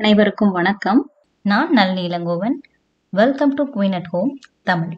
அனைவருக்கும் வணக்கம். நான் Nalini Ilangovan. Welcome to Queen at Home Tamil.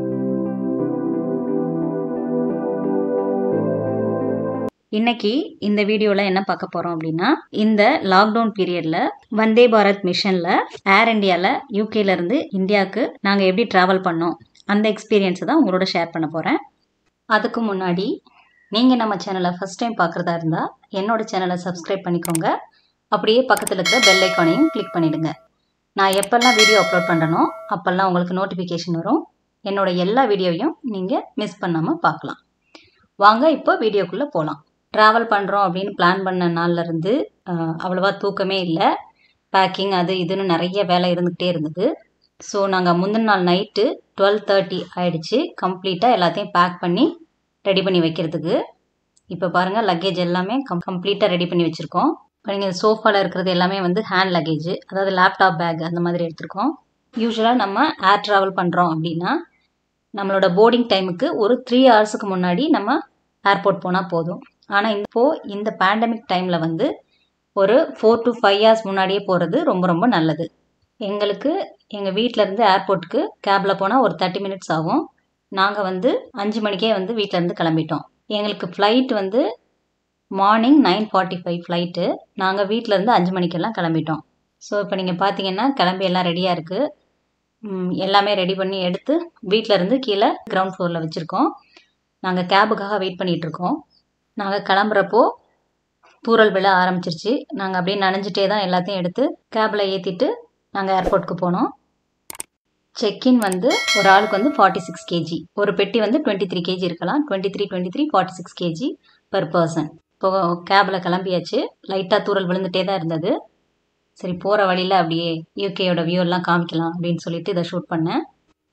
இன்னைக்கு இந்த வீடியோல என்ன பார்க்க போறோம் அப்படின்னா, இந்த லாக்டவுன் பீரியட்ல வந்தே பாரத் மிஷன்ல ஏர் இந்தியால யூகேல இருந்து இந்தியாவுக்கு நாங்க எப்படி டிராவல் பண்ணோம் அந்த எக்ஸ்பீரியன்ஸ் தான் உங்களோட ஷேர் பண்ண போறேன். அதுக்கு முன்னாடி நீங்க நம்ம சேனலை ஃபர்ஸ்ட் டைம் பார்க்கறதா இருந்தா என்னோட சேனலை சப்ஸ்கிரைப் பண்ணிக்கோங்க. அப்படியே பக்கத்தில் இருக்கிற பெல் ஐக்கானையும் கிளிக் பண்ணிடுங்க. நான் எப்பெல்லாம் வீடியோ அப்லோட் பண்ணுறனோ அப்பெல்லாம் உங்களுக்கு நோட்டிஃபிகேஷன் வரும். என்னோட எல்லா வீடியோவையும் நீங்கள் மிஸ் பண்ணாமல் பார்க்கலாம். வாங்க இப்போ வீடியோக்குள்ளே போகலாம். ட்ராவல் பண்ணுறோம் அப்படின்னு பிளான் பண்ண நாள்லேருந்து அவ்வளோவா தூக்கமே இல்லை. பேக்கிங் அது இதுன்னு நிறைய வேலை இருந்துக்கிட்டே இருந்தது. ஸோ நாங்கள் முந்தின நாள் நைட்டு 12:30 ஆகிடுச்சு கம்ப்ளீட்டாக எல்லாத்தையும் பேக் பண்ணி ரெடி பண்ணி வைக்கிறதுக்கு. இப்போ பாருங்கள், லக்கேஜ் எல்லாமே கம்ப்ளீட்டாக ரெடி பண்ணி வச்சுருக்கோம். இப்போ நீங்கள் சோஃபாவில் இருக்கிறது எல்லாமே வந்து ஹேண்ட் லக்கேஜ், அதாவது லேப்டாப் பேக் அந்த மாதிரி எடுத்திருக்கோம். யூஸ்வலாக நம்ம ஏர் ட்ராவல் பண்ணுறோம் அப்படின்னா நம்மளோட போர்டிங் டைமுக்கு ஒரு 3 ஹவர்ஸுக்கு முன்னாடி நம்ம ஏர்போர்ட் போனால் போதும். ஆனால் இந்த பேண்டமிக் டைமில் வந்து ஒரு 4 to 5 ஹவர்ஸ் முன்னாடியே போகிறது ரொம்ப ரொம்ப நல்லது. எங்களுக்கு எங்கள் வீட்டிலேருந்து ஏர்போர்ட்டுக்கு கேபில் போனால் ஒரு 30 மினிட்ஸ் ஆகும். நாங்கள் வந்து 5 மணிக்கே வந்து வீட்டிலேருந்து கிளம்பிட்டோம். எங்களுக்கு ஃப்ளைட் வந்து மார்னிங் 9:45 ஃப்ளைட்டு. நாங்கள் வீட்டிலேருந்து 5 மணிக்கெல்லாம் கிளம்பிட்டோம். ஸோ இப்போ நீங்கள் பார்த்தீங்கன்னா கிளம்பி எல்லாம் ரெடியாக இருக்குது. எல்லாமே ரெடி பண்ணி எடுத்து வீட்டிலேருந்து கீழே கிரவுண்ட் ஃப்ளோரில் வச்சுருக்கோம். நாங்கள் கேபுக்காக வெயிட் பண்ணிகிட்ருக்கோம். நாங்கள் கிளம்புறப்போ தூறல் விழ ஆரம்பிச்சிருச்சு. நாங்கள் அப்படியே நனைஞ்சிட்டே தான் எல்லாத்தையும் எடுத்து கேபில் ஏற்றிட்டு நாங்கள் ஏர்போர்ட்டுக்கு போனோம். செக்இன் வந்து ஒரு ஆளுக்கு வந்து 46 kg, ஒரு பெட்டி வந்து 23 kg இருக்கலாம். 23 46 kg பர் பர்சன். இப்போ கேபில் கிளம்பியாச்சு. லைட்டாக தூறல் விழுந்துட்டே தான் இருந்தது. சரி, போகிற வழியில் அப்படியே யூகேயோட வியூ எல்லாம் காமிக்கலாம் அப்படின்னு சொல்லிட்டு இதை ஷூட் பண்ணேன்.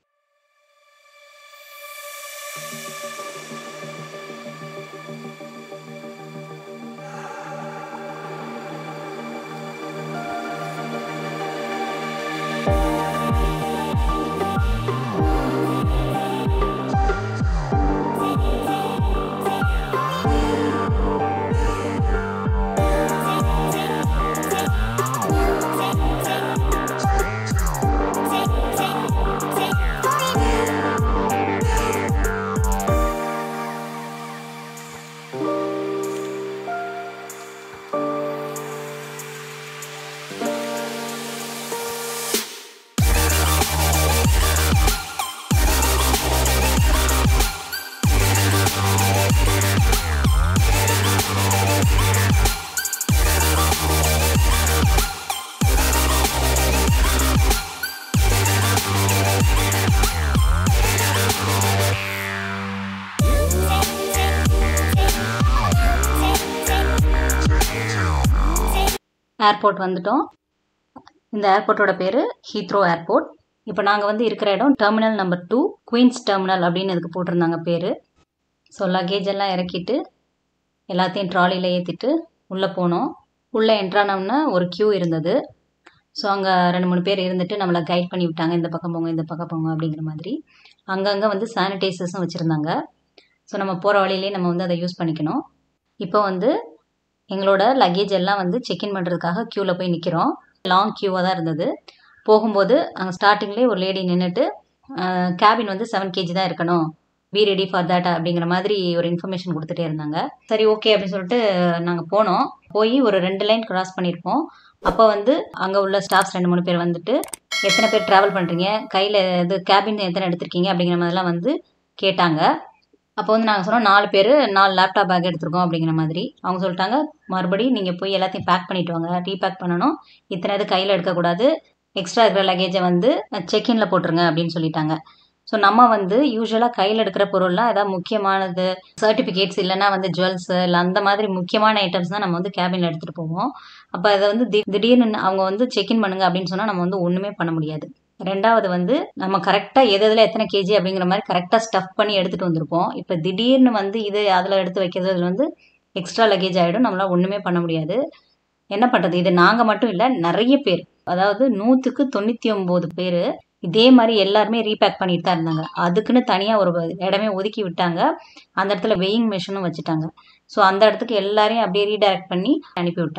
ஏர்போர்ட் வந்துட்டோம். இந்த ஏர்போர்ட்டோட பேர் ஹீத்ரோ ஏர்போர்ட். இப்போ நாங்கள் வந்து இருக்கிற இடம் டெர்மினல் நம்பர் 2 குயின்ஸ் டெர்மினல் அப்படின்னு இதுக்கு போட்டிருந்தாங்க பேர். ஸோ லக்கேஜ் எல்லாம் இறக்கிட்டு எல்லாத்தையும் ட்ராலியில் ஏற்றிட்டு உள்ளே போனோம். உள்ளே என்ட்ரானோம்னா ஒரு க்யூ இருந்தது. ஸோ அங்கே 2-3 பேர் இருந்துட்டு நம்மளை கைட் பண்ணி விட்டாங்க. இந்த பக்கம் போங்க, இந்த பக்கம் போங்க அப்படிங்கிற மாதிரி. அங்கங்கே வந்து சானிடைசர்ஸும் வச்சுருந்தாங்க. ஸோ நம்ம போகிற வழியிலே நம்ம வந்து அதை யூஸ் பண்ணிக்கணும். இப்போ வந்து எங்களோட லக்கேஜ் எல்லாம் வந்து செக்இன் பண்ணுறதுக்காக க்யூவில் போய் நிற்கிறோம். லாங் க்யூவாக தான் இருந்தது. போகும்போது அங்கே ஸ்டார்டிங்லேயே ஒரு லேடி நின்றுட்டு கேபின் வந்து 7 kg தான் இருக்கணும், பி ரெடி ஃபார் தேட் அப்படிங்கிற மாதிரி ஒரு இன்ஃபர்மேஷன் கொடுத்துட்டே இருந்தாங்க. சரி, ஓகே அப்படின்னு சொல்லிட்டு நாங்கள் போனோம். போய் ஒரு 2 லைன் கிராஸ் பண்ணியிருப்போம். அப்போ வந்து அங்கே உள்ள ஸ்டாஃப்ஸ் 2-3 பேர் வந்துட்டு எத்தனை பேர் ட்ராவல் பண்ணுறீங்க, கையில் இது கேபின் எத்தனை எடுத்திருக்கீங்க அப்படிங்கிற மாதிரிலாம் வந்து கேட்டாங்க. அப்போ வந்து நாங்கள் சொன்னோம் 4 பேர் 4 லேப்டாப் பேக் எடுத்துருக்கோம் அப்படிங்கிற மாதிரி. அவங்க சொல்லிட்டாங்க, மறுபடியும் நீங்கள் போய் எல்லாத்தையும் பேக் பண்ணிட்டு வாங்க, ரீபேக் பண்ணணும், இத்தனை இது கையில் எடுக்கக்கூடாது, எக்ஸ்ட்ரா இருக்கிற லக்கேஜை வந்து செக்இனில் போட்டுருங்க அப்படின்னு சொல்லிட்டாங்க. ஸோ நம்ம வந்து யூஸ்வலாக கையில் எடுக்கிற பொருள்லாம் ஏதாவது முக்கியமானது, சர்டிஃபிகேட்ஸ் இல்லைனா வந்து ஜுவல்ஸு இல்லை அந்த மாதிரி முக்கியமான ஐட்டம்ஸ் தான் நம்ம வந்து கேபினில் எடுத்துகிட்டு போவோம். அப்போ அதை வந்து திடீர்னு அவங்க வந்து செக்இன் பண்ணுங்க அப்படின்னு சொன்னால் நம்ம வந்து ஒன்றுமே பண்ண முடியாது. ரெண்டாவது வந்து நம்ம கரெக்டாக எதில் எத்தனை கேஜி அப்படிங்கிற மாதிரி கரெக்டாக ஸ்டஃப் பண்ணி எடுத்துகிட்டு வந்திருப்போம். இப்போ திடீர்னு வந்து இது அதில் எடுத்து வைக்கிறது, அதில் வந்து எக்ஸ்ட்ரா லக்கேஜ் ஆகிடும். நம்மளால் ஒன்றுமே பண்ண முடியாது. என்ன பண்ணுறது, இது நாங்கள் மட்டும் இல்லை, நிறைய பேர், அதாவது 100க்கு 99 பேர் இதே மாதிரி எல்லாருமே ரீபேக் பண்ணிட்டு தான் இருந்தாங்க. அதுக்குன்னு தனியாக ஒரு இடமே ஒதுக்கி விட்டாங்க. அந்த இடத்துல வெயிங் மிஷினும் வச்சுட்டாங்க. ஸோ அந்த இடத்துக்கு எல்லாரையும் அப்படியே ரீடைரக்ட் பண்ணி அனுப்பி விட்டாங்க.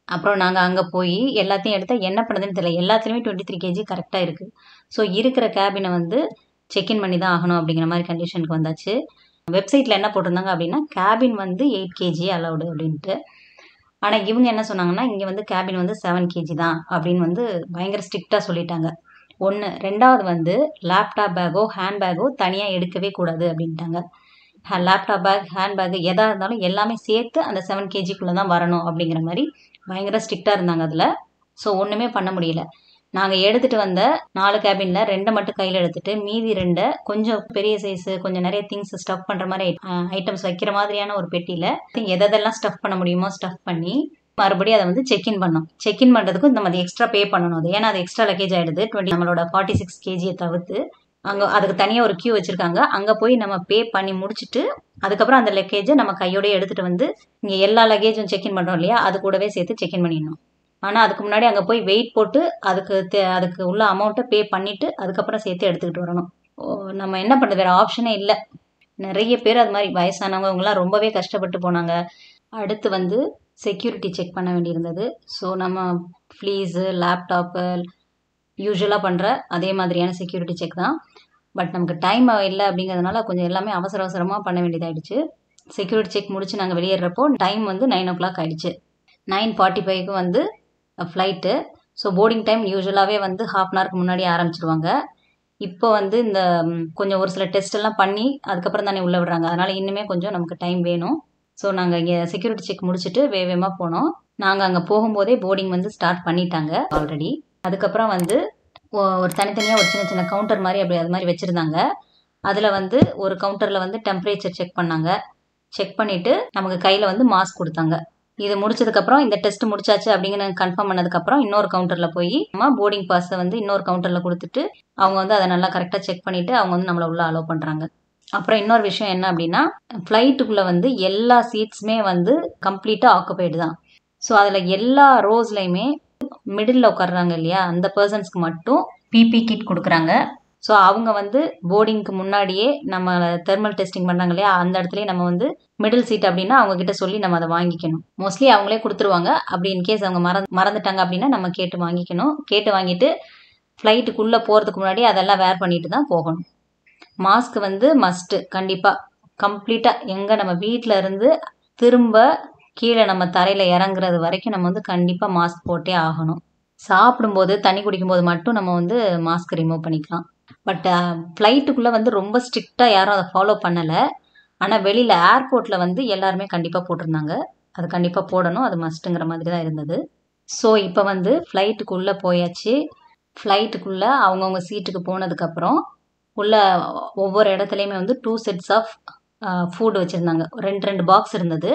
அப்புறம் நாங்கள் அங்கே போய் எல்லாத்தையும் எடுத்தால் என்ன பண்ணுதுன்னு தெரியல. எல்லாத்துலேயுமே 23 kg கரெக்டாக இருக்குது. ஸோ இருக்கிற கேபினை வந்து செக்இன் பண்ணி தான் ஆகணும் அப்படிங்கிற மாதிரி கண்டிஷனுக்கு வந்தாச்சு. வெப்சைட்டில் என்ன போட்டிருந்தாங்க அப்படின்னா கேபின் வந்து 8 kg அலௌடு அப்படின்ட்டு. ஆனால் இவங்க என்ன சொன்னாங்கன்னா இங்கே வந்து கேபின் வந்து 7 kg தான் அப்படின்னு வந்து பயங்கர ஸ்ட்ரிக்டாக சொல்லிட்டாங்க. ஒன்று. ரெண்டாவது வந்து லேப்டாப் பேக்கோ ஹேண்ட் பேக்கோ தனியாக எடுக்கவே கூடாது அப்படின்ட்டாங்க. லேப்டாப் பேக் ஹேண்ட் பேக் எதாக இருந்தாலும் எல்லாமே சேர்த்து அந்த 7 kgக்குள்ளே தான் வரணும் அப்படிங்கிற மாதிரி பயங்கர ஸ்ட்ரிக்டாக இருந்தாங்க அதில். ஸோ ஒன்றுமே பண்ண முடியல. நாங்கள் எடுத்துகிட்டு வந்த 4 கேபினில் 2 மட்டும் கையில் எடுத்துகிட்டு மீதி 2 கொஞ்சம் பெரிய சைஸு கொஞ்சம் நிறைய திங்ஸ் ஸ்டஃப் பண்ணுற மாதிரி ஐட்டம்ஸ் வைக்கிற மாதிரியான ஒரு பெட்டியில் எதெல்லாம் ஸ்டஃப் பண்ண முடியுமோ ஸ்டஃப் பண்ணி மறுபடியும் அதை வந்து செக்இன் பண்ணோம். செக்இன் பண்ணுறதுக்கும் நம்ம அது எக்ஸ்ட்ரா பே பண்ணணும். அது ஏன்னா அது எக்ஸ்ட்ரா லக்கேஜ் ஆகிடுது. நம்மளோட 46 kg தவிர்த்து அங்கே அதுக்கு தனியாக ஒரு கியூ வச்சுருக்காங்க. அங்கே போய் நம்ம பே பண்ணி முடிச்சுட்டு அதுக்கப்புறம் அந்த லக்கேஜை நம்ம கையோடய எடுத்துகிட்டு வந்து இங்கே எல்லா லக்கேஜும் செக்இன் பண்ணுறோம் இல்லையா, அது கூடவே சேர்த்து செக்இன் பண்ணிடணும். ஆனால் அதுக்கு முன்னாடி அங்கே போய் வெயிட் போட்டு அதுக்கு உள்ள அமௌண்ட்டை பே பண்ணிவிட்டு அதுக்கப்புறம் சேர்த்து எடுத்துக்கிட்டு வரணும். நம்ம என்ன பண்ணுறது, வேறு ஆப்ஷனே இல்லை. நிறைய பேர் அது மாதிரி வயசானவங்க இவங்கெல்லாம் ரொம்பவே கஷ்டப்பட்டு போனாங்க. அடுத்து வந்து செக்யூரிட்டி செக் பண்ண வேண்டியிருந்தது. ஸோ நம்ம ஃப்ளீஸு லேப்டாப்பு யூஸ்வலாக பண்ணுற அதே மாதிரியான செக்யூரிட்டி செக் தான். பட் நமக்கு டைம் இல்லை அப்படிங்கிறதுனால கொஞ்சம் எல்லாமே அவசரமாக பண்ண வேண்டியதாகிடுச்சு. செக்யூரிட்டி செக் முடிச்சு நாங்கள் வெளியேறப்போ டைம் வந்து 9 o'clock ஆகிடுச்சு. 9:45க்கு வந்து ஃப்ளைட்டு. ஸோ போர்டிங் டைம் யூஸ்வலாகவே வந்து ½ an hourக்கு முன்னாடி ஆரம்பிச்சிருவாங்க. இப்போ வந்து இந்த கொஞ்சம் ஒரு சில டெஸ்ட் எல்லாம் பண்ணி அதுக்கப்புறம் தானே உள்ளே விடுறாங்க. அதனால் இன்னுமே கொஞ்சம் நமக்கு டைம் வேணும். ஸோ நாங்கள் இங்கே செக்யூரிட்டி செக் முடிச்சுட்டு வேகமாக போனோம். நாங்கள் அங்கே போகும்போதே போர்டிங் வந்து ஸ்டார்ட் பண்ணிட்டாங்க ஆல்ரெடி. அதுக்கப்புறம் வந்து ஒரு தனித்தனியாக ஒரு சின்ன கவுண்டர் மாதிரி அது மாதிரி வச்சுருந்தாங்க. அதில் வந்து ஒரு கவுண்டரில் வந்து டெம்பரேச்சர் செக் பண்ணாங்க. செக் பண்ணிவிட்டு நமக்கு கையில் வந்து மாஸ்க் கொடுத்தாங்க. இது முடிச்சதுக்கப்புறம் இந்த டெஸ்ட் முடிச்சாச்சு அப்படிங்கிற கன்ஃபார்ம் பண்ணதுக்கப்புறம் இன்னொரு கவுண்டரில் போய் நம்ம போர்டிங் பாஸை வந்து இன்னொரு கவுண்டரில் கொடுத்துட்டு அவங்க வந்து அதை நல்லா கரெக்டாக செக் பண்ணிவிட்டு அவங்க வந்து நம்மளை உள்ளே அலோவ் பண்ணுறாங்க. அப்புறம் இன்னொரு விஷயம் என்ன அப்படின்னா ஃப்ளைட்டுக்குள்ளே வந்து எல்லா சீட்ஸுமே வந்து கம்ப்ளீட்டாக ஆக்குபைடு தான். ஸோ அதில் எல்லா ரோஸ்லையுமே மிடில் உட்காடுறாங்க இல்லையா, அந்த பர்சன்ஸ்க்கு மட்டும் பிபி கிட் கொடுக்குறாங்க. ஸோ அவங்க வந்து போர்டிங்க்கு முன்னாடியே நம்ம தெர்மல் டெஸ்டிங் பண்ணுறாங்க இல்லையா, அந்த இடத்துலேயே நம்ம வந்து மிடில் சீட் அப்படின்னா அவங்கக்கிட்ட சொல்லி நம்ம அதை வாங்கிக்கணும். மோஸ்ட்லி அவங்களே கொடுத்துருவாங்க. அப்படி இன்கேஸ் அவங்க மறந்துட்டாங்க அப்படின்னா நம்ம கேட்டு வாங்கிக்கணும். கேட்டு வாங்கிட்டு ஃப்ளைட்டுக்குள்ளே போகிறதுக்கு முன்னாடி அதெல்லாம் வேர் பண்ணிட்டு தான் போகணும். மாஸ்க் வந்து மஸ்ட்டு, கண்டிப்பாக கம்ப்ளீட்டாக எங்கே நம்ம வீட்டில் இருந்து திரும்ப கீழே நம்ம தரையில் இறங்குறது வரைக்கும் நம்ம வந்து கண்டிப்பாக மாஸ்க் போட்டே ஆகணும். சாப்பிடும்போது தண்ணி குடிக்கும்போது மட்டும் நம்ம வந்து மாஸ்க் ரிமூவ் பண்ணிக்கலாம். பட் ஃப்ளைட்டுக்குள்ளே வந்து ரொம்ப ஸ்ட்ரிக்டாக யாரும் அதை ஃபாலோ பண்ணலை. ஆனால் வெளியில் ஏர்போர்ட்டில் வந்து எல்லாருமே கண்டிப்பாக போட்டிருந்தாங்க. அது கண்டிப்பாக போடணும், அது மஸ்ட்டுங்கிற மாதிரி தான் இருந்தது. ஸோ இப்போ வந்து ஃப்ளைட்டுக்குள்ளே போயாச்சு. ஃப்ளைட்டுக்குள்ளே அவங்கவுங்க சீட்டுக்கு போனதுக்கப்புறம் உள்ள ஒவ்வொரு இடத்துலையுமே வந்து 2 sets ஆஃப் ஃபுட் வச்சுருந்தாங்க. 2 பாக்ஸ் இருந்தது.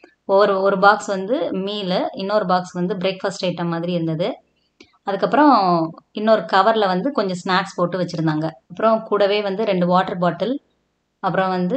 ஒரு பாக்ஸ் வந்து மீலு, இன்னொரு பாக்ஸ் வந்து பிரேக்ஃபாஸ்ட் ஐட்டம் மாதிரி இருந்தது. அதுக்கப்புறம் இன்னொரு கவரில் வந்து கொஞ்சம் ஸ்நாக்ஸ் போட்டு வச்சுருந்தாங்க. அப்புறம் கூடவே வந்து 2 வாட்டர் பாட்டில், அப்புறம் வந்து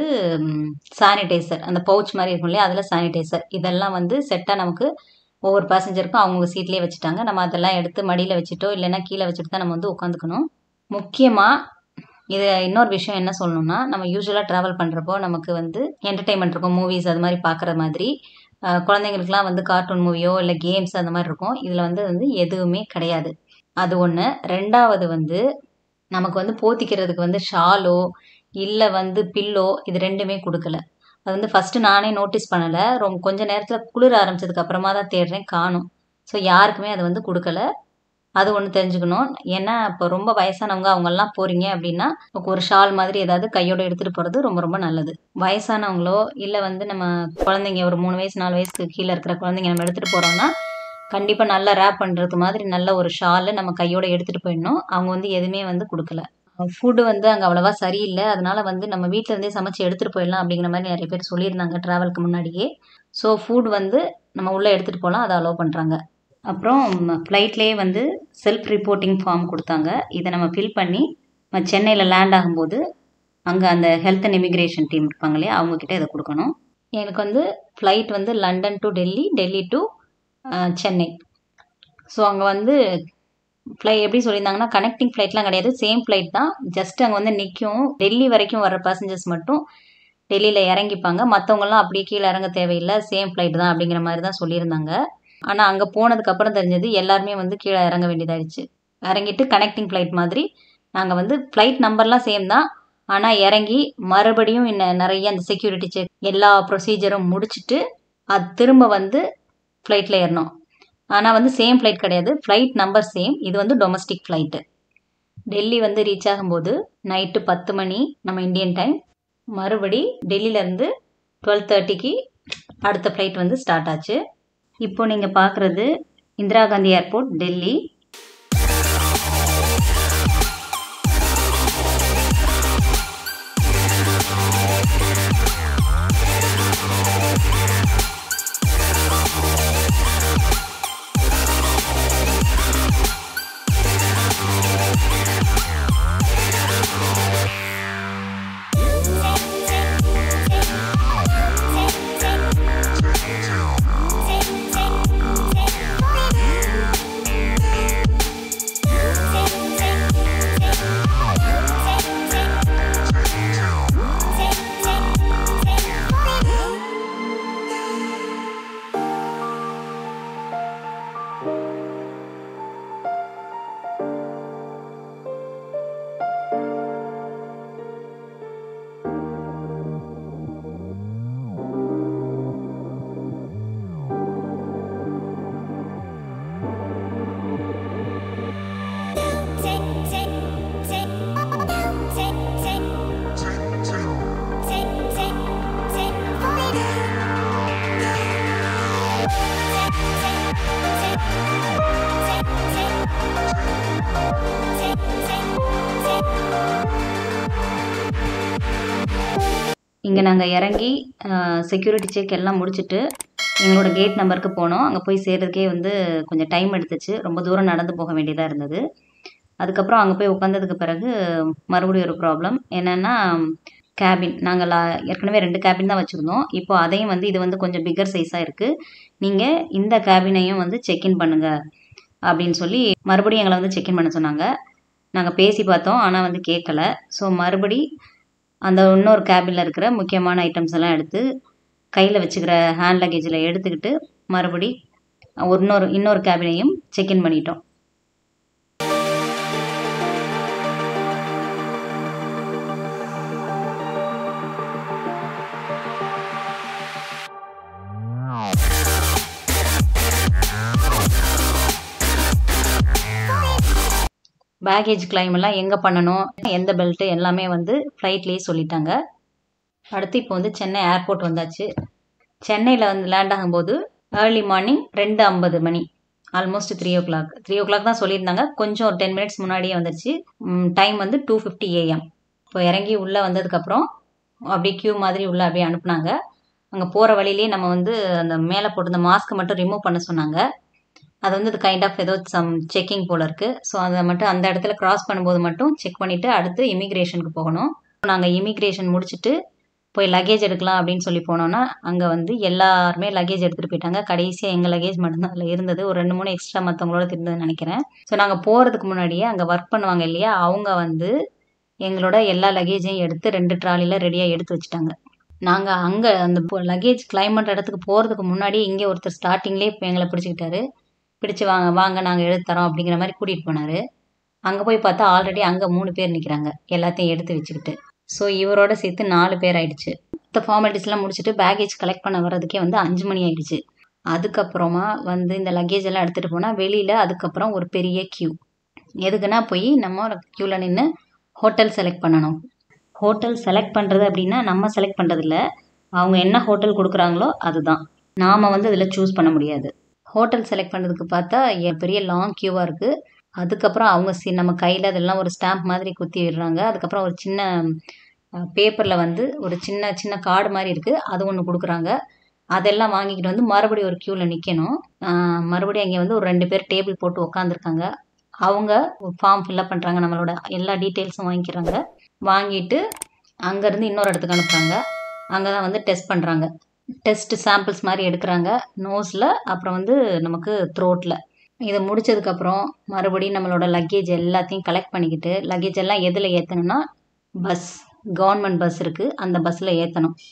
சானிடைசர், அந்த பவுச் மாதிரி இருக்கும் இல்லையா, அதில் சானிடைசர், இதெல்லாம் வந்து செட்டாக நமக்கு ஒவ்வொரு பேசஞ்சருக்கும் அவங்கவுங்க சீட்லேயே வச்சுட்டாங்க. நம்ம அதெல்லாம் எடுத்து மடியில் வச்சுட்டோ இல்லைன்னா கீழே வச்சுட்டு தான் நம்ம வந்து உட்காந்துக்கணும். முக்கியமாக இது இன்னொரு விஷயம் என்ன சொல்லணும்னா, நம்ம யூஸ்வலாக ட்ராவல் பண்ணுறப்போ நமக்கு வந்து என்டர்டெயின்மெண்ட் இருக்கும், மூவிஸ் அது மாதிரி பார்க்குற மாதிரி. குழந்தைங்களுக்குலாம் வந்து கார்ட்டூன் மூவியோ இல்லை கேம்ஸ் அந்த மாதிரி இருக்கும். இதில் வந்து எதுவுமே கிடையாது. அது ஒன்று. ரெண்டாவது வந்து நமக்கு வந்து போத்திக்கிறதுக்கு வந்து ஷாலோ இல்லை வந்து பில்லோ இது 2மே கொடுக்கல. அது வந்து ஃபஸ்ட்டு நானே நோட்டீஸ் பண்ணலை. கொஞ்சம் நேரத்தில் குளிர ஆரம்பிச்சதுக்கு அப்புறமா தான் தேடுறேன், காணும். ஸோ யாருக்குமே அது வந்து கொடுக்கல. அது ஒன்று தெரிஞ்சுக்கணும். ஏன்னா இப்போ ரொம்ப வயசானவங்க அவங்கெல்லாம் போகிறீங்க அப்படின்னா ஒரு ஷால் மாதிரி ஏதாவது கையோட எடுத்துகிட்டு போகிறது ரொம்ப ரொம்ப நல்லது. வயசானவங்களோ இல்லை வந்து நம்ம குழந்தைங்க ஒரு 3 வயசு 4 வயசுக்கு கீழே இருக்கிற குழந்தைங்க நம்ம எடுத்துகிட்டு போகிறோம்னா கண்டிப்பாக நல்லா ரேப் பண்ணுறது மாதிரி நல்ல ஒரு ஷாலு நம்ம கையோட எடுத்துகிட்டு போயிடணும். அவங்க வந்து எதுவுமே வந்து கொடுக்கல. ஃபுட்டு வந்து அங்கே அவ்வளோவா சரியில்லை. அதனால வந்து நம்ம வீட்டில் இருந்தே சமைச்சு எடுத்துகிட்டு போயிடலாம் அப்படிங்கிற மாதிரி நிறைய பேர் சொல்லியிருந்தாங்க ட்ராவலுக்கு முன்னாடியே. ஸோ ஃபுட் வந்து நம்ம உள்ளே எடுத்துகிட்டு போகலாம், அதை அலோவ் பண்ணுறாங்க. அப்புறம் ஃப்ளைட்லேயே வந்து செல்ஃப் ரிப்போர்ட்டிங் ஃபார்ம் கொடுத்தாங்க. இதை நம்ம ஃபில் பண்ணி சென்னையில் லேண்ட் ஆகும்போது அங்கே அந்த ஹெல்த் அண்ட் இமிக்ரேஷன் டீம் இருப்பாங்க இல்லையா, அவங்கக்கிட்ட இதை கொடுக்கணும். எனக்கு வந்து ஃப்ளைட் வந்து London to Delhi, Delhi to Chennai. So அங்கே வந்து எப்படி சொல்லியிருந்தாங்கன்னா கனெக்டிங் ஃப்ளைட்லாம் கிடையாது, சேம் ஃப்ளைட் தான். ஜஸ்ட் அங்கே வந்து நிற்கும். டெல்லி வரைக்கும் வர பேசஞ்சர்ஸ் மட்டும் டெல்லியில் இறங்கிப்பாங்க. மற்றவங்கலாம் அப்படியே கீழே இறங்க தேவையில்லை, சேம் ஃப்ளைட் தான் அப்படிங்கிற மாதிரி தான் சொல்லியிருந்தாங்க. ஆனால் அங்கே போனதுக்கப்புறம் தெரிஞ்சது எல்லாருமே வந்து கீழே இறங்க வேண்டியதாகிடுச்சு. இறங்கிட்டு கனெக்டிங் ஃப்ளைட் மாதிரி நாங்கள் வந்து ஃப்ளைட் நம்பர்லாம் சேம் தான், ஆனால் இறங்கி மறுபடியும் நிறைய அந்த செக்யூரிட்டி செக் எல்லா ப்ரொசீஜரும் முடிச்சுட்டு அது திரும்ப வந்து ஃப்ளைட்டில் ஏறினோம். ஆனால் வந்து சேம் ஃப்ளைட் கிடையாது, ஃப்ளைட் நம்பர் சேம். இது வந்து டொமஸ்டிக் ஃப்ளைட்டு. டெல்லி வந்து ரீச் ஆகும்போது நைட்டு 10 மணி நம்ம இந்தியன் டைம். மறுபடி டெல்லியிலேருந்து 12:30க்கு அடுத்த ஃப்ளைட் வந்து ஸ்டார்ட் ஆச்சு. இப்போ நீங்கள் பார்க்குறது இந்திரா காந்தி ஏர்போர்ட், டெல்லி. இங்கே நாங்கள் இறங்கி செக்யூரிட்டி செக் எல்லாம் முடிச்சுட்டு எங்களோட கேட் நம்பருக்கு போனோம். அங்கே போய் சேர்றதுக்கே வந்து கொஞ்சம் டைம் எடுத்துச்சு, ரொம்ப தூரம் நடந்து போக வேண்டியதாக இருந்தது. அதுக்கப்புறம் அங்கே போய் உட்காந்ததுக்கு பிறகு மறுபடியும் ஒரு ப்ராப்ளம் என்னென்னா, கேபின் நாங்கள் ஏற்கனவே 2 கேபின் தான் வச்சுருந்தோம். இப்போ அதையும் வந்து இது வந்து கொஞ்சம் பிக்கர் சைஸாக இருக்குது, நீங்கள் இந்த கேபினையும் வந்து செக்இன் பண்ணுங்கள் அப்படின்னு சொல்லி மறுபடியும் எங்களை வந்து செக்இன் பண்ண சொன்னாங்க. நாங்கள் பேசி பார்த்தோம், ஆனால் வந்து கேட்கல. ஸோ மறுபடி அந்த இன்னொரு கேபினில் இருக்கிற முக்கியமான ஐட்டம்ஸ் எல்லாம் எடுத்து கையில் வச்சுக்கிற ஹேண்ட் லக்கேஜில் எடுத்துக்கிட்டு மறுபடி இன்னொரு கேபினையும் செக்இன் பண்ணிட்டோம். பேகேஜ் கிளைம் எல்லாம் எங்கே பண்ணணும், எந்த பெல்ட்டு எல்லாமே வந்து ஃப்ளைட்லேயே சொல்லிட்டாங்க. அடுத்து இப்போ வந்து சென்னை ஏர்போர்ட் வந்தாச்சு. சென்னையில் வந்து லேண்ட் ஆகும்போது ஏர்லி மார்னிங் 2:50 மணி, ஆல்மோஸ்ட் 3 o'clock. 3 o'clock தான் சொல்லியிருந்தாங்க, கொஞ்சம் ஒரு 10 minutes முன்னாடியே வந்துருச்சு. டைம் வந்து 2:50 AM. இப்போ இறங்கி உள்ளே வந்ததுக்கப்புறம் அப்படியே கியூ மாதிரி உள்ளே அப்படியே அனுப்புனாங்க. அங்கே போகிற வழியிலே நம்ம வந்து அந்த மேலே போட்டு அந்த மாஸ்க்கை மட்டும் ரிமூவ் பண்ண சொன்னாங்க. அது வந்து கைண்ட் ஆஃப் ஏதோ சம் செக்கிங் போல் இருக்குது. ஸோ அதை மட்டும் அந்த இடத்துல கிராஸ் பண்ணும்போது மட்டும் செக் பண்ணிவிட்டு அடுத்து இமிக்ரேஷனுக்கு போகணும். நாங்கள் இமிக்ரேஷன் முடிச்சுட்டு போய் லக்கேஜ் எடுக்கலாம் அப்படின்னு சொல்லி போனோன்னா அங்கே வந்து எல்லாருமே லக்கேஜ் எடுத்துகிட்டு போயிட்டாங்க. கடைசியாக எங்கள் லக்கேஜ் மட்டும்தான் அதில் இருந்தது, ஒரு 2-3 எக்ஸ்ட்ரா மற்றவங்களோட இருந்ததுன்னு நினைக்கிறேன். ஸோ நாங்கள் போகிறதுக்கு முன்னாடியே அங்கே ஒர்க் பண்ணுவாங்க இல்லையா, அவங்க வந்து எங்களோட எல்லா லக்கேஜையும் எடுத்து 2 ட்ராலியில் ரெடியாக எடுத்து வச்சுட்டாங்க. நாங்கள் அங்கே அந்த லக்கேஜ் கிளைம் பண்ணுற இடத்துக்கு போகிறதுக்கு முன்னாடி இங்கே ஒருத்தர் ஸ்டார்டிங்லேயே இப்போ எங்களை பிடிச்சிக்கிட்டாரு. பிடிச்சி வாங்க நாங்கள் எடுத்து தரோம் அப்படிங்கிற மாதிரி கூட்டிகிட்டு போனார். அங்கே போய் பார்த்தா ஆல்ரெடி அங்கே 3 பேர் நிற்கிறாங்க எல்லாத்தையும் எடுத்து வச்சுக்கிட்டு. ஸோ இவரோட சேர்த்து 4 பேர் ஆயிடுச்சு. மற்ற ஃபார்மாலிட்டிஸ்லாம் முடிச்சுட்டு பேகேஜ் கலெக்ட் பண்ண வர்றதுக்கே வந்து 5 மணி ஆயிடுச்சு. அதுக்கப்புறமா வந்து இந்த லக்கேஜ் எல்லாம் எடுத்துகிட்டு போனால் வெளியில் அதுக்கப்புறம் ஒரு பெரிய கியூ. எதுக்குன்னா போய் நம்ம க்யூவில் நின்று ஹோட்டல் செலக்ட் பண்ணணும். ஹோட்டல் செலக்ட் பண்ணுறது அப்படின்னா நம்ம செலக்ட் பண்ணுறதில்ல, அவங்க என்ன ஹோட்டல் கொடுக்குறாங்களோ அதுதான், நாம் வந்து அதில் சூஸ் பண்ண முடியாது. ஹோட்டல் செலக்ட் பண்ணுறதுக்கு பார்த்தா பெரிய லாங் க்யூவாக இருக்குது. அதுக்கப்புறம் அவங்க நம்ம கையில் அதெல்லாம் ஒரு ஸ்டாம்ப் மாதிரி குத்தி விடுறாங்க. அதுக்கப்புறம் ஒரு சின்ன பேப்பரில் வந்து ஒரு சின்ன கார்டு மாதிரி இருக்குது, அது ஒன்று கொடுக்குறாங்க. அதெல்லாம் வாங்கிக்கிட்டு வந்து மறுபடியும் ஒரு க்யூவில் நிற்கணும். மறுபடியும் அங்கே வந்து ஒரு 2 பேர் டேபிள் போட்டு உட்காந்துருக்காங்க. அவங்க ஃபார்ம் ஃபில்அப் பண்ணுறாங்க, நம்மளோட எல்லா டீட்டெயில்ஸும் வாங்கிக்கிறாங்க. வாங்கிட்டு அங்கேருந்து இன்னொரு இடத்துக்கு அனுப்புகிறாங்க. அங்கே தான் வந்து டெஸ்ட் பண்ணுறாங்க. டெஸ்ட் சாம்பிள்ஸ் மாதிரி எடுக்கிறாங்க, நோஸில், அப்புறம் வந்து நமக்கு த்ரோட்டில். இதை முடித்ததுக்கப்புறம் மறுபடியும் நம்மளோட லக்கேஜ் எல்லாத்தையும் கலெக்ட் பண்ணிக்கிட்டு லக்கேஜ் எல்லாம் எதில் ஏற்றணும்னா கவர்மெண்ட் பஸ் இருக்குது, அந்த பஸ்ஸில் ஏற்றணும்.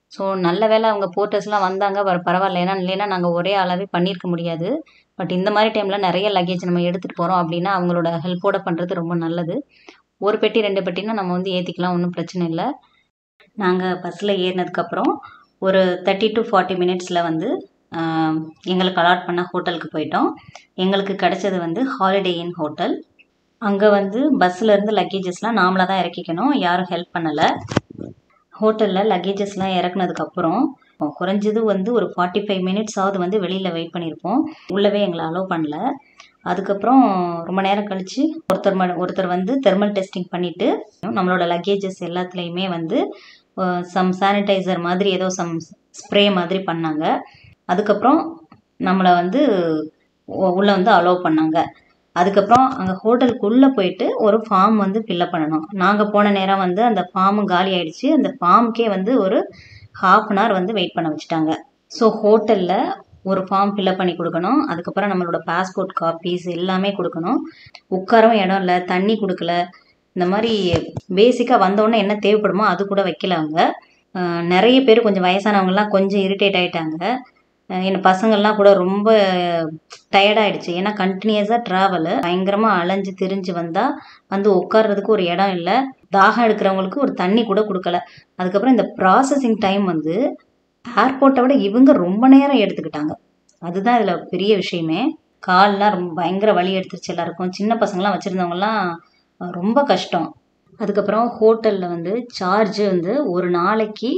ஸோ நல்ல வேளை அவங்க போர்ட்டர்ஸ்லாம் வந்தாங்க, பரவாயில்ல. இல்லைன்னா நாங்கள் ஒரே ஆளாகவே பண்ணியிருக்க முடியாது. பட் இந்த மாதிரி டைமில் நிறைய லக்கேஜ் நம்ம எடுத்துகிட்டு போகிறோம் அப்படின்னா அவங்களோட ஹெல்ப்போட பண்ணுறது ரொம்ப நல்லது. ஒரு பெட்டி 2 பெட்டினா நம்ம வந்து ஏற்றிக்கலாம், ஒன்றும் பிரச்சனை இல்லை. நாங்கள் பஸ்ஸில் ஏறினதுக்கப்புறம் ஒரு 30 to 40 மினிட்ஸில் வந்து எங்களுக்கு அலாட் பண்ண ஹோட்டலுக்கு போயிட்டோம். எங்களுக்கு கிடைச்சது வந்து ஹாலிடே இன் ஹோட்டல். அங்கே வந்து பஸ்ஸிலேருந்து லக்கேஜஸ்லாம் நாமளாக தான் இறக்கிக்கணும், யாரும் ஹெல்ப் பண்ணலை. ஹோட்டலில் லக்கேஜஸ்லாம் இறக்குனதுக்கப்புறம் குறைஞ்சது வந்து ஒரு 45 மினிட்ஸாவது வந்து வெளியில் வெயிட் பண்ணியிருப்போம். உள்ளவே எங்களை அலோவ் பண்ணல. அதுக்கப்புறம் ரொம்ப நேரம் கழித்து ஒருத்தர் வந்து தெர்மல் டெஸ்டிங் பண்ணிவிட்டு நம்மளோட லக்கேஜஸ் எல்லாத்துலேயுமே வந்து சம் சானிடைசர் மாதிரி ஏதோ சம் ஸ்ப்ரே மாதிரி பண்ணாங்க. அதுக்கப்புறம் நம்மளை வந்து உள்ளே வந்து அலோவ் பண்ணாங்க. அதுக்கப்புறம் அங்கே ஹோட்டலுக்குள்ளே போயிட்டு ஒரு ஃபார்ம் வந்து ஃபில்லப் பண்ணணும். நாங்கள் போன நேரம் வந்து அந்த ஃபார்மும் காலி ஆகிடுச்சு. அந்த ஃபார்முக்கே வந்து ஒரு ½ அன் ஹவர் வந்து வெயிட் பண்ண வச்சுட்டாங்க. ஸோ ஹோட்டலில் ஒரு ஃபார்ம் ஃபில்லப் பண்ணி கொடுக்கணும். அதுக்கப்புறம் நம்மளோட பாஸ்போர்ட் காப்பீஸ் எல்லாமே கொடுக்கணும். உட்காரவும் இடம் இல்லை, தண்ணி கொடுக்கல. இந்த மாதிரி பேசிக்காக வந்தோடனே என்ன தேவைப்படுமோ அது கூட வைக்கல அவங்க. நிறைய பேர் கொஞ்சம் வயசானவங்கலாம் கொஞ்சம் இரிட்டேட் ஆகிட்டாங்க. என் பசங்கள்லாம் கூட ரொம்ப டயர்டாகிடுச்சு. ஏன்னா கண்டினியூஸாக ட்ராவலு, பயங்கரமாக அலைஞ்சு திரிஞ்சு வந்தால் வந்து உட்கார்றதுக்கு ஒரு இடம் இல்லை. தாகம் எடுக்கிறவங்களுக்கு ஒரு தண்ணி கூட கொடுக்கல. அதுக்கப்புறம் இந்த ப்ராசஸிங் டைம் வந்து ஏர்போர்ட்டை விட இவங்க ரொம்ப நேரம் எடுத்துக்கிட்டாங்க. அதுதான் இதில் பெரிய விஷயமே. கால்லாம் ரொம்ப பயங்கர வலி எடுத்துருச்சு எல்லாருக்கும். சின்ன பசங்களாம் வச்சுருந்தவங்கலாம் ரொம்ப கஷ்டம். அதுக்கப்புறம் ஹோட்டலில் வந்து சார்ஜு வந்து ஒரு நாளைக்கு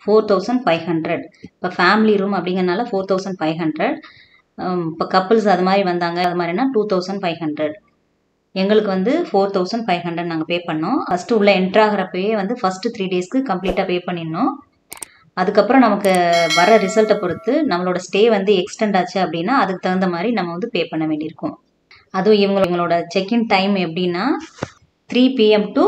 4500. இப்போ ஃபேமிலி ரூம் அப்படிங்கிறனால 4500. இப்போ கப்புள்ஸ் அது மாதிரி வந்தாங்க அது மாதிரினா 2500. எங்களுக்கு வந்து 4500 நாங்கள் பே பண்ணோம். ஃபஸ்ட்டு உள்ளே என்ட்ராகிறப்பயே வந்து ஃபஸ்ட்டு 3 டேஸ்க்கு கம்ப்ளீட்டாக பே பண்ணிடணும். அதுக்கப்புறம் நமக்கு வர ரிசல்ட்டை பொறுத்து நம்மளோட ஸ்டே வந்து எக்ஸ்டெண்ட் ஆச்சு அப்படின்னா அதுக்கு தகுந்த மாதிரி நம்ம வந்து பே பண்ண வேண்டியிருக்கும். அதுவும் இவங்களோட செக்இன் டைம் எப்படின்னா 3 PM to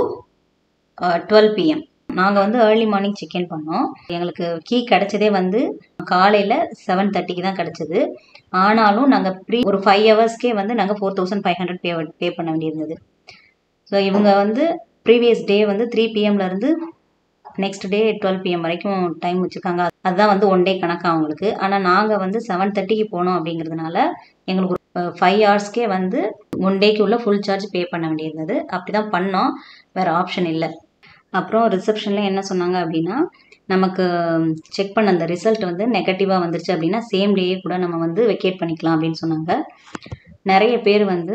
12 PM. நாங்கள் வந்து ஏர்லி மார்னிங் செக்இன் பண்ணோம். எங்களுக்கு கீ கிடச்சதே வந்து காலையில் 7:30க்கு தான் கிடச்சிது. ஆனாலும் நாங்கள் ஒரு 5 ஹவர்ஸ்க்கே வந்து நாங்கள் 4500 பே பண்ண வேண்டியிருந்தது. ஸோ இவங்க வந்து ப்ரீவியஸ் டே வந்து 3 PMலேருந்து நெக்ஸ்ட் டே 12 PM வரைக்கும் டைம் வச்சுருக்காங்க. அதுதான் வந்து 1 டே கணக்கு அவங்களுக்கு. ஆனால் நாங்கள் வந்து 7:30க்கு போனோம் அப்படிங்கிறதுனால எங்களுக்கு 5 ஹவர்ஸ்க்கே வந்து 1 டேக்கு உள்ள ஃபுல் சார்ஜ் பே பண்ண வேண்டியிருந்தது. அப்படி தான் பண்ணோம், வேறு ஆப்ஷன் இல்லை. அப்புறம் ரிசப்ஷனில் என்ன சொன்னாங்க அப்படின்னா, நமக்கு செக் பண்ண அந்த ரிசல்ட் வந்து நெகட்டிவாக வந்துருச்சு அப்படின்னா சேம் டேயே கூட நம்ம வந்து வெக்கேட் பண்ணிக்கலாம் அப்படின்னு சொன்னாங்க. நிறைய பேர் வந்து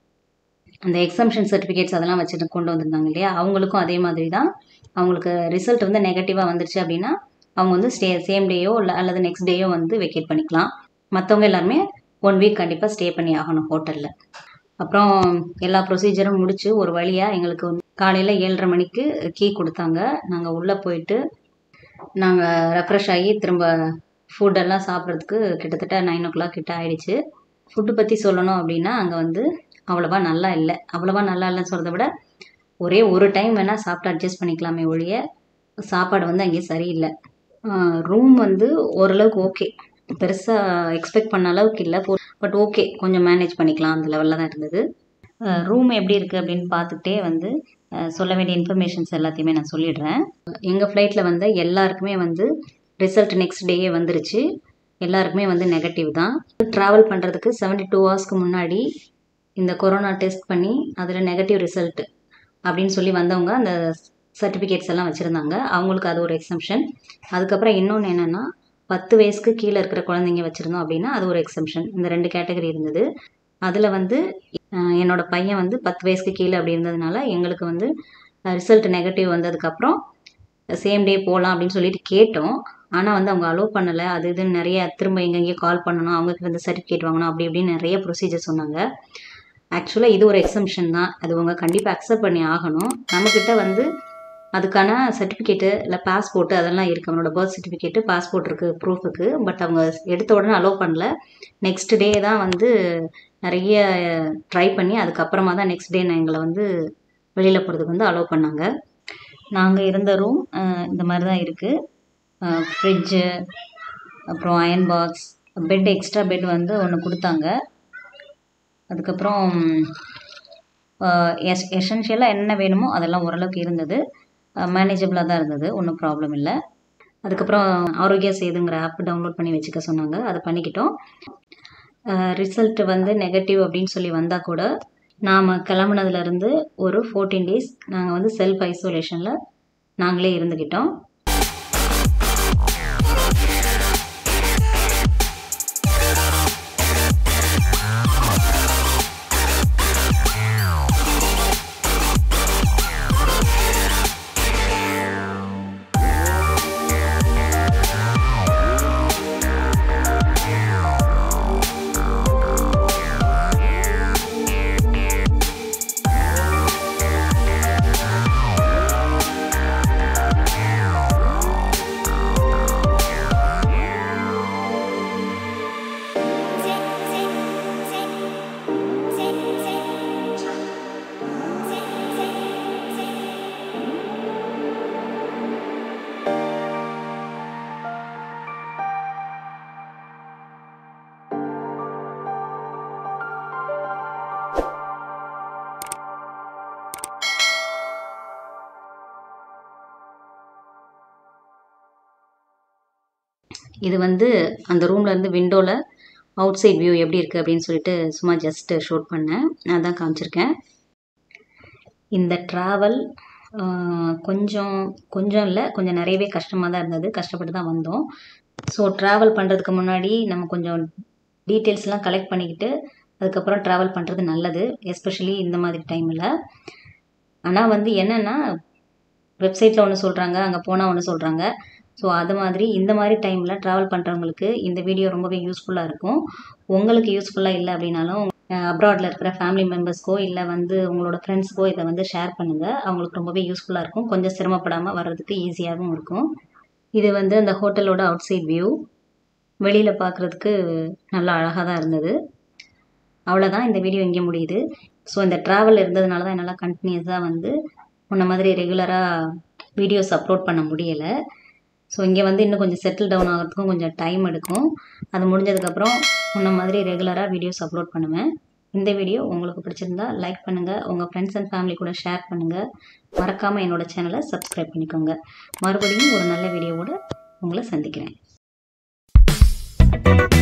அந்த எக்ஸம்ஷன் சர்டிஃபிகேட்ஸ் அதெல்லாம் வச்சுட்டு கொண்டு வந்திருந்தாங்க இல்லையா, அவங்களுக்கும் அதே மாதிரி தான். அவங்களுக்கு ரிசல்ட் வந்து நெகட்டிவாக வந்துருச்சு அப்படின்னா அவங்க வந்து சேம் டேயோ இல்லை அல்லது நெக்ஸ்ட் டேயோ வந்து வெக்கேட் பண்ணிக்கலாம். மற்றவங்க எல்லாருமே 1 வீக் கண்டிப்பாக ஸ்டே பண்ணி ஆகணும் ஹோட்டலில். அப்புறம் எல்லா ப்ரொசீஜரும் முடிச்சு ஒரு வழியாக எங்களுக்கு வந்து காலையில் 7:30 மணிக்கு கீ கொடுத்தாங்க. நாங்கள் உள்ளே போயிட்டு நாங்கள் ரெஃப்ரெஷ் ஆகி திரும்ப ஃபுட்டெல்லாம் சாப்பிட்றதுக்கு கிட்டத்தட்ட 9 o'clock கிட்ட ஆயிடுச்சு. ஃபுட்டு பற்றி சொல்லணும் அப்படின்னா அங்கே வந்து அவ்வளோவா நல்லா இல்லை. அவ்வளோவா நல்லா இல்லைன்னு சொல்கிறத விட ஒரே ஒரு டைம் வேணால் சாப்பிட்டு அட்ஜஸ்ட் பண்ணிக்கலாமே ஒழிய சாப்பாடு வந்து அங்கேயே சரியில்லை. ரூம் வந்து ஓரளவுக்கு ஓகே, பெருசாக எக்ஸ்பெக்ட் பண்ண அளவுக்கு இல்லை, பட் ஓகே கொஞ்சம் மேனேஜ் பண்ணிக்கலாம் அந்த லெவலில் தான் இருந்தது. ரூம் எப்படி இருக்குது அப்படின்னு பார்த்துக்கிட்டே வந்து சொல்ல வேண்டிய இன்ஃபர்மேஷன்ஸ் எல்லாத்தையுமே நான் சொல்லிடுறேன். எங்கள் ஃப்ளைட்டில் வந்து எல்லாருக்குமே வந்து ரிசல்ட் நெக்ஸ்ட் டேயே வந்துருச்சு. எல்லாருக்குமே வந்து நெகட்டிவ் தான். ட்ராவல் பண்ணுறதுக்கு 72 ஹவர்ஸ்க்கு முன்னாடி இந்த கொரோனா டெஸ்ட் பண்ணி அதில் நெகட்டிவ் ரிசல்ட் அப்படின்னு சொல்லி வந்தவங்க அந்த சர்டிஃபிகேட்ஸ் எல்லாம் வச்சுருந்தாங்க. அவங்களுக்கு அது ஒரு எக்ஸம்ஷன். அதுக்கப்புறம் இன்னொன்று என்னென்னா 10 வயசுக்கு கீழே இருக்கிற குழந்தைங்க வச்சுருந்தோம் அப்படின்னா அது ஒரு எக்ஸம்ஷன். இந்த 2 கேட்டகரி இருந்தது. அதில் வந்து என்னோட பையன் வந்து 10 வயசுக்கு கீழே அப்படி இருந்ததுனால எங்களுக்கு வந்து ரிசல்ட் நெகட்டிவ் வந்ததுக்கப்புறம் சேம் டே போகலாம் அப்படின்னு சொல்லிட்டு கேட்டோம். ஆனால் வந்து அவங்க அலோவ் பண்ணலை. அது இதுன்னு நிறைய திரும்ப எங்கெங்கேயோ கால் பண்ணணும், அவங்களுக்கு வந்து சர்டிஃபிகேட் வாங்கணும், அப்படி இப்படின்னு நிறைய ப்ரொசீஜர் சொன்னாங்க. ஆக்சுவலாக இது ஒரு எக்ஸம்ஷன் தான், அது அவங்க கண்டிப்பாக அக்செப்ட் பண்ணி ஆகணும். நம்மக்கிட்ட வந்து அதுக்கான சர்டிஃபிகேட்டு இல்லை பாஸ்போர்ட்டு அதெல்லாம் இருக்குது. அவனோட பர்த் சர்டிஃபிகேட்டு பாஸ்போர்ட் இருக்குது ப்ரூஃபுக்கு. பட் அவங்க எடுத்த உடனே அலோவ் பண்ணல. நெக்ஸ்ட் டே தான் வந்து நிறைய ட்ரை பண்ணி அதுக்கப்புறமா தான் நெக்ஸ்ட் டே எங்களை வந்து வெளியில் போகிறதுக்கு வந்து அலோவ் பண்ணாங்க. நாங்கள் இருந்த ரூம் இந்த மாதிரி தான் இருக்குது. ஃப்ரிட்ஜு, அப்புறம் iron box, bed, extra bed வந்து ஒன்று கொடுத்தாங்க. அதுக்கப்புறம் எசென்ஷியலாக என்ன வேணுமோ அதெல்லாம் ஓரளவுக்கு இருந்தது. மேனேஜபிளாக தான் இருந்தது, ஒன்றும் ப்ராப்ளம் இல்லை. அதுக்கப்புறம் ஆரோக்கியா சேதுங்கிற ஆப் டவுன்லோட் பண்ணி வச்சுக்க சொன்னாங்க. அதை பண்ணிக்கிட்டோம். ரிசல்ட் வந்து நெகட்டிவ் அப்படின்னு சொல்லி வந்தால் கூட நாம் கிளம்புனதுலேருந்து ஒரு 14 days நாங்கள் வந்து செல்ஃப் ஐசோலேஷனில் நாங்களே இருந்துக்கிட்டோம். இது வந்து அந்த ரூம்லேருந்து விண்டோவில் அவுட் சைட் வியூ எப்படி இருக்குது அப்படின்னு சொல்லிட்டு சும்மா ஜஸ்ட்டு ஷூட் பண்ணேன். நான் தான் காமிச்சிருக்கேன். இந்த ட்ராவல் கொஞ்சம் இல்லை, கொஞ்சம் நிறையவே கஷ்டமாக தான் இருந்தது. கஷ்டப்பட்டு தான் வந்தோம். ஸோ ட்ராவல் பண்ணுறதுக்கு முன்னாடி நம்ம கொஞ்சம் டீட்டெயில்ஸ்லாம் கலெக்ட் பண்ணிக்கிட்டு அதுக்கப்புறம் ட்ராவல் பண்ணுறது நல்லது, எஸ்பெஷலி இந்த மாதிரி டைமில். ஆனால் வந்து என்னென்னா, வெப்சைட்டில் ஒன்று சொல்கிறாங்க, அங்கே போனால் ஒன்று சொல்கிறாங்க. ஸோ அது மாதிரி இந்த மாதிரி டைமில் ட்ராவல் பண்ணுறவங்களுக்கு இந்த வீடியோ ரொம்பவே யூஸ்ஃபுல்லாக இருக்கும். உங்களுக்கு யூஸ்ஃபுல்லாக இல்லை அப்படின்னாலும் அப்ராடில் இருக்கிற ஃபேமிலி மெம்பர்ஸ்க்கோ இல்லை வந்து உங்களோட ஃப்ரெண்ட்ஸ்க்கோ இதை வந்து ஷேர் பண்ணுங்கள். அவங்களுக்கு ரொம்பவே யூஸ்ஃபுல்லாக இருக்கும். கொஞ்சம் சிரமப்படாமல் வர்றதுக்கு ஈஸியாகவும் இருக்கும். இது வந்து அந்த ஹோட்டலோட அவுட் சைட் வியூ. வெளியில் பார்க்குறதுக்கு நல்லா அழகாக தான் இருந்தது. அவ்வளோதான், இந்த வீடியோ இங்கே முடியுது. ஸோ இந்த ட்ராவல் இருந்ததுனால தான் என்னால் கண்டினியூஸாக வந்து முன்ன மாதிரி ரெகுலராக வீடியோஸ் அப்லோட் பண்ண முடியலை. ஸோ இங்கே வந்து இன்னும் கொஞ்சம் செட்டில் டவுன் ஆகிறதுக்கும் கொஞ்சம் டைம் எடுக்கும். அது முடிஞ்சதுக்கப்புறம் முன்ன மாதிரி ரெகுலராக வீடியோஸ் அப்லோட் பண்ணுவேன். இந்த வீடியோ உங்களுக்கு பிடிச்சிருந்தா லைக் பண்ணுங்கள், உங்கள் ஃப்ரெண்ட்ஸ் அண்ட் ஃபேமிலி கூட ஷேர் பண்ணுங்கள். மறக்காமல் என்னோடய சேனலை சப்ஸ்கிரைப் பண்ணிக்கோங்க. மறுபடியும் ஒரு நல்ல வீடியோவோடு உங்களை சந்திக்கிறேன்.